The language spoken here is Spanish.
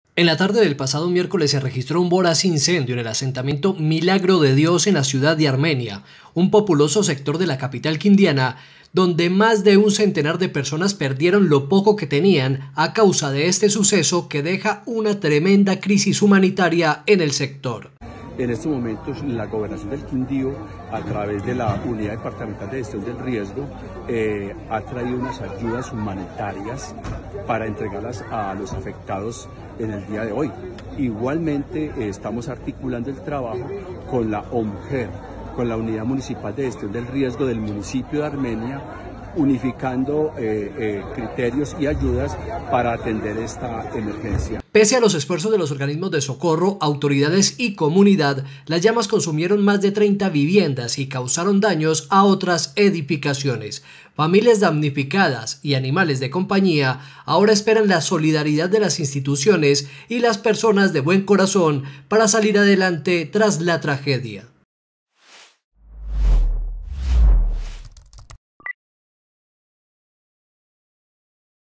En la tarde del pasado miércoles se registró un voraz incendio en el asentamiento Milagro de Dios en la ciudad de Armenia, un populoso sector de la capital quindiana, donde más de un centenar de personas perdieron lo poco que tenían a causa de este suceso que deja una tremenda crisis humanitaria en el sector. En estos momentos, la Gobernación del Quindío, a través de la Unidad Departamental de Gestión del Riesgo, ha traído unas ayudas humanitarias para entregarlas a los afectados en el día de hoy. Igualmente, estamos articulando el trabajo con la OMGER, con la Unidad Municipal de Gestión del Riesgo del municipio de Armenia, unificando criterios y ayudas para atender esta emergencia. Pese a los esfuerzos de los organismos de socorro, autoridades y comunidad, las llamas consumieron más de 30 viviendas y causaron daños a otras edificaciones. Familias damnificadas y animales de compañía ahora esperan la solidaridad de las instituciones y las personas de buen corazón para salir adelante tras la tragedia.